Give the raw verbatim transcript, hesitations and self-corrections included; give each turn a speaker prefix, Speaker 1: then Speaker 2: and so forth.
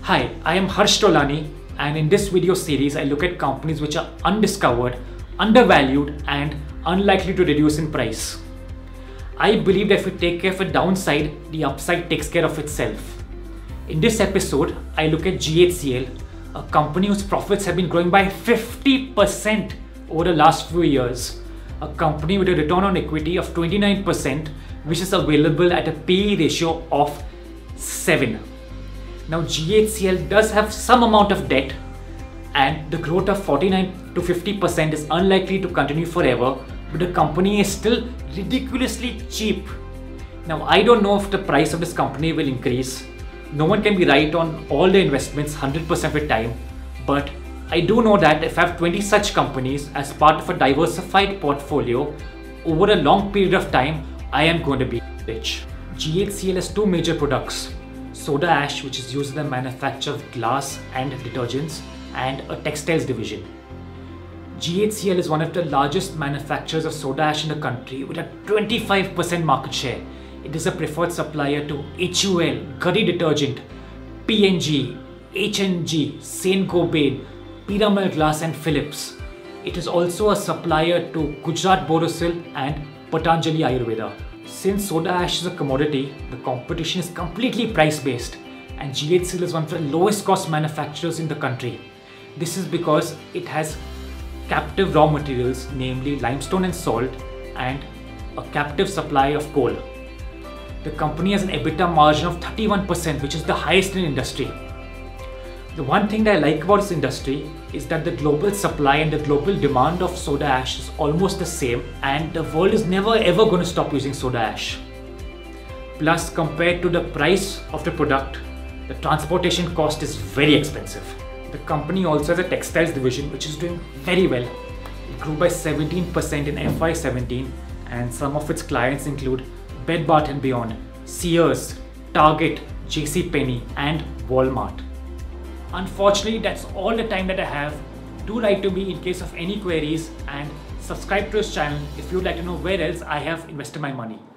Speaker 1: Hi, I am Harsh Tolani, and in this video series I look at companies which are undiscovered, undervalued and unlikely to reduce in price. I believe that if we take care of a downside, the upside takes care of itself. In this episode, I look at G H C L, a company whose profits have been growing by fifty percent over the last few years. A company with a return on equity of twenty-nine percent, which is available at a P E ratio of seven. Now G H C L does have some amount of debt, and the growth of forty-nine to fifty percent is unlikely to continue forever, but the company is still ridiculously cheap. Now I don't know if the price of this company will increase. No one can be right on all the investments one hundred percent of the time, but I do know that if I have twenty such companies as part of a diversified portfolio over a long period of time, I am going to be rich. G H C L has two major products: soda ash, which is used in the manufacture of glass and detergents, and a textiles division. G H C L is one of the largest manufacturers of soda ash in the country with a twenty-five percent market share. It is a preferred supplier to H U L, Curry Detergent, P and G, H and G, Saint-Gobain, Piramal Glass and Philips. It is also a supplier to Gujarat Borosil and Patanjali Ayurveda. Since soda ash is a commodity, the competition is completely price-based, and G H C L is one of the lowest cost manufacturers in the country. This is because it has captive raw materials, namely limestone and salt, and a captive supply of coal. The company has an EBITDA margin of thirty-one percent, which is the highest in industry. The one thing that I like about this industry is that the global supply and the global demand of soda ash is almost the same, and the world is never ever going to stop using soda ash. Plus, compared to the price of the product, the transportation cost is very expensive. The company also has a textiles division which is doing very well. It grew by seventeen percent in F Y seventeen, and some of its clients include Bed Bath and Beyond, Sears, Target, J C Penney and Walmart. Unfortunately, that's all the time that I have. Do write to me in case of any queries, and subscribe to this channel if you'd like to know where else I have invested my money.